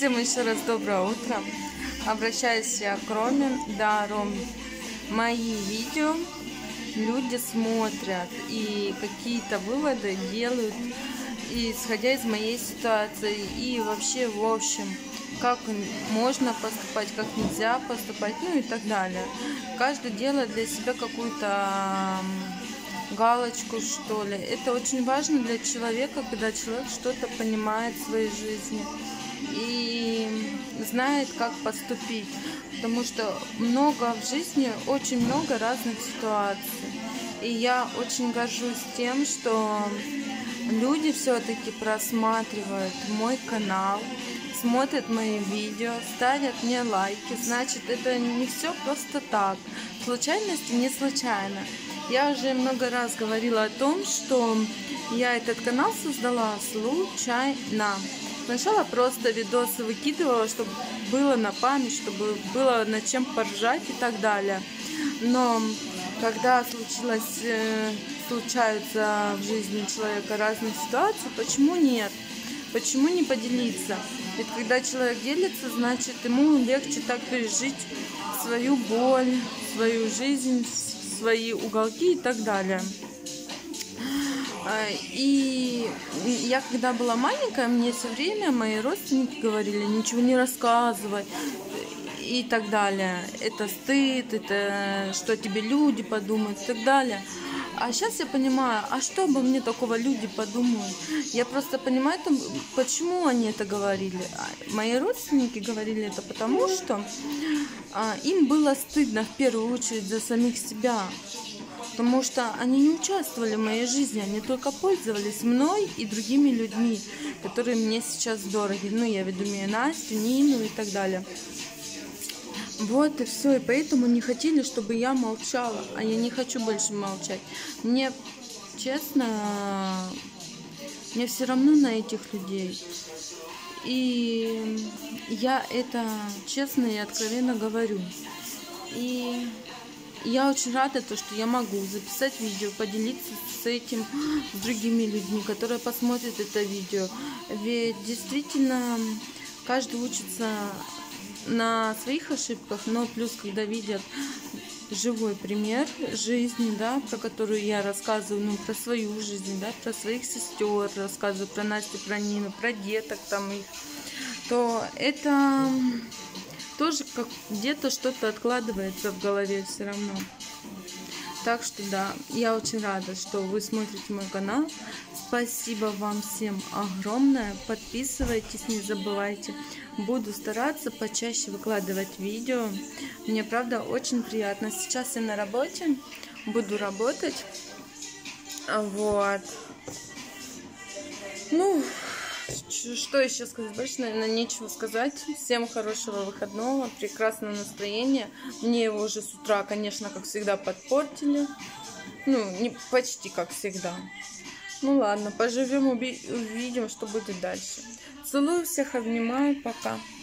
Всем еще раз доброе утро. Обращаюсь я к Роме. Да, Ром, мои видео люди смотрят и какие-то выводы делают, исходя из моей ситуации. И вообще, в общем, как можно поступать, как нельзя поступать, ну и так далее. Каждый делает для себя какую-то галочку, что ли. Это очень важно для человека, когда человек что-то понимает в своей жизни и знает, как поступить. Потому что много в жизни, очень много разных ситуаций. И я очень горжусь тем, что люди все-таки просматривают мой канал, смотрят мои видео, ставят мне лайки. Значит, это не все просто так. Случайности не случайно. Я уже много раз говорила о том, что я этот канал создала случайно. Сначала просто видосы выкидывала, чтобы было на память, чтобы было над чем поржать и так далее. Но когда случаются в жизни человека разные ситуации, почему нет? Почему не поделиться? Ведь когда человек делится, значит, ему легче так пережить свою боль, свою жизнь, свои уголки и так далее. И я, когда была маленькая, мне все время мои родственники говорили: ничего не рассказывай и так далее. Это стыд, это что тебе люди подумают и так далее. А сейчас я понимаю, а что обо мне такого люди подумают? Я просто понимаю, почему они это говорили. Мои родственники говорили это потому, что им было стыдно в первую очередь за самих себя. Потому что они не участвовали в моей жизни, они только пользовались мной и другими людьми, которые мне сейчас дороги. Ну, я веду Настю, Нину и так далее. Вот и все. И поэтому не хотели, чтобы я молчала. А я не хочу больше молчать. Мне, честно, мне все равно на этих людей. И я это честно и откровенно говорю. И я очень рада, что я могу записать видео, поделиться с этим с другими людьми, которые посмотрят это видео. Ведь действительно каждый учится на своих ошибках, но плюс, когда видят живой пример жизни, да, про которую я рассказываю, ну, про свою жизнь, да, про своих сестер рассказываю, про Настю, про Нину, про деток там их, то это тоже как где-то что-то откладывается в голове все равно. Так что да, я очень рада, что вы смотрите мой канал. Спасибо вам всем огромное. Подписывайтесь, не забывайте. Буду стараться почаще выкладывать видео. Мне, правда, очень приятно. Сейчас я на работе, буду работать. Вот. Ну, что еще сказать? Больше, наверное, нечего сказать. Всем хорошего выходного, прекрасного настроения. Мне его уже с утра, конечно, как всегда, подпортили. Ну, не почти как всегда. Ну ладно, поживем, увидим, что будет дальше. Целую всех, обнимаю, пока.